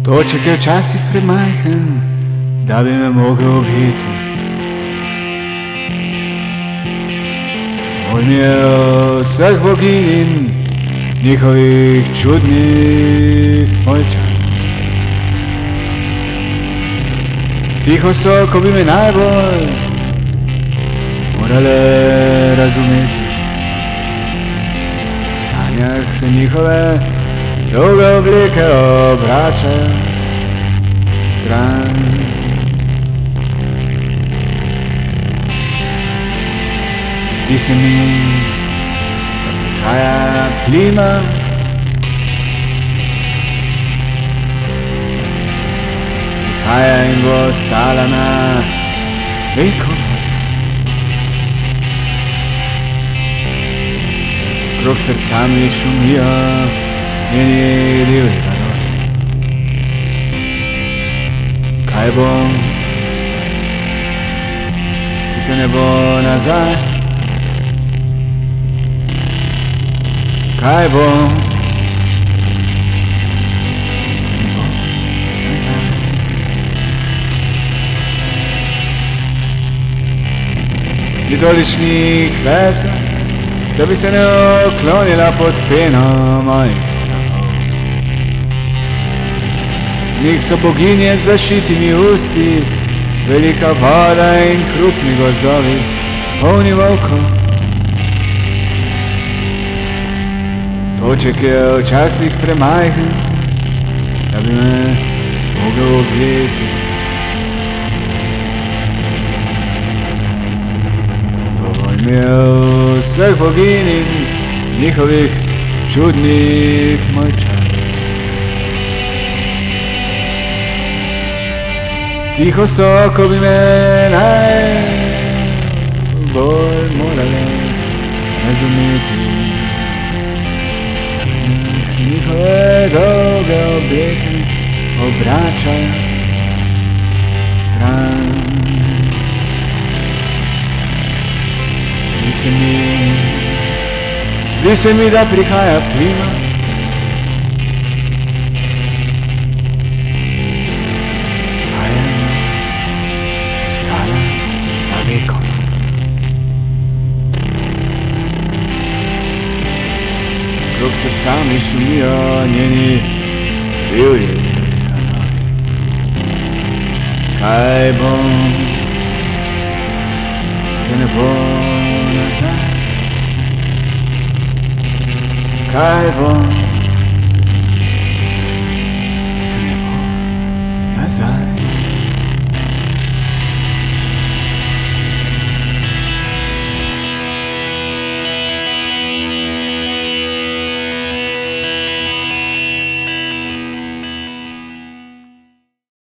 Toček je včasih premajhen, da bi me mogel objeti. On je vseh boginj in njihovih čudnih molčanj. Tiho so, ko bi me najbolj morale razumeti. V sanjah se njihove dolge obleke obračajo stran. Zdi se mi, da prihaja plima, prihaja in bo stala na veliko. Krog srca mi šumijo njeni divji valovi. Kaj bom, ti te ne bo nazaj? Kaj bom, ti ne bo nazaj? Ni tolikšnih vesel, da bi se ne oklonila pod peno mojih strahov. Njih so boginje z zašitimi usti, velika voda in hrupni gozdovi, polni volkov. Toček je včasih premajhen, da bi me mogel objeti. Dovolj mi je vseh boginj in njihovih čudnih molčanj. Tiho so, ko bi me najbolj morale razumeti. Se njihove dolge obleke obračajo stran. Zdi se mi, da prihaja plima, a je ostala na veliko. Krog srca mi šumijo njeni divji valovi. Kaj bom, te ne bo nazaj? Kaj bom?